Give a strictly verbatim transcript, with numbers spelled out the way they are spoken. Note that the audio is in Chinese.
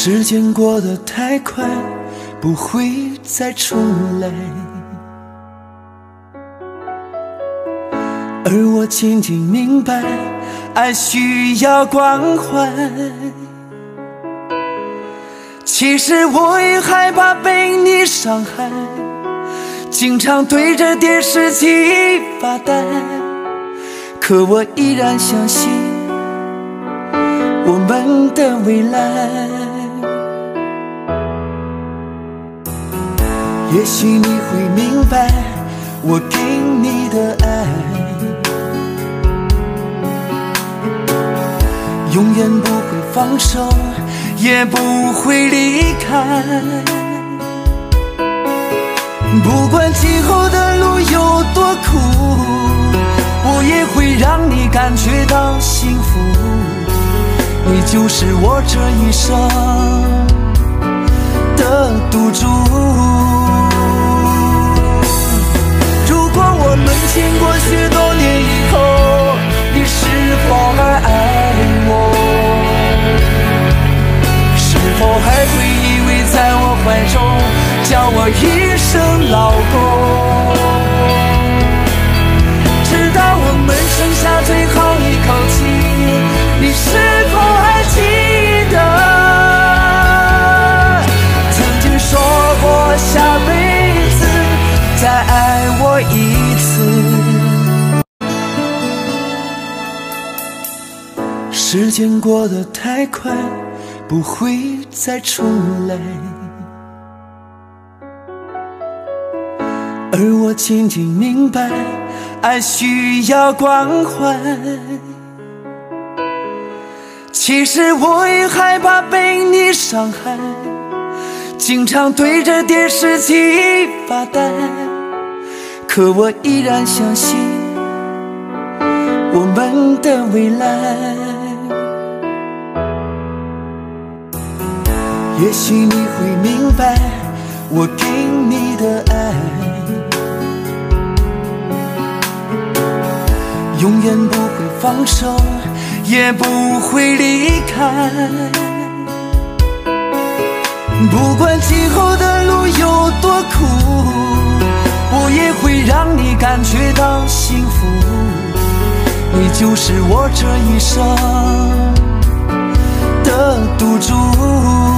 时间过得太快，不会再重来。而我渐渐明白，爱需要关怀。其实我也害怕被你伤害，经常对着电视机发呆。可我依然相信我们的未来。也许你会明白我给你的爱，永远不会放手，也不会离开。不管今后的路有多苦，我也会让你感觉到幸福。你就是我这一生的赌注。如果我们经过许多年以后，你是否还爱我？是否还会依偎在我怀中，叫我一声老公？直到我们剩下最后一口气，你是否还记得曾经说过下辈子再爱我一次？时间过得太快，不会再重来。而我渐渐明白，爱需要关怀。其实我也害怕被你伤害，经常对着电视机发呆。可我依然相信我们的未来。也许你会明白我给你的爱，永远不会放手，也不会离开。不管今后的路有多苦，我也会让你感觉到幸福。你就是我这一生的赌注。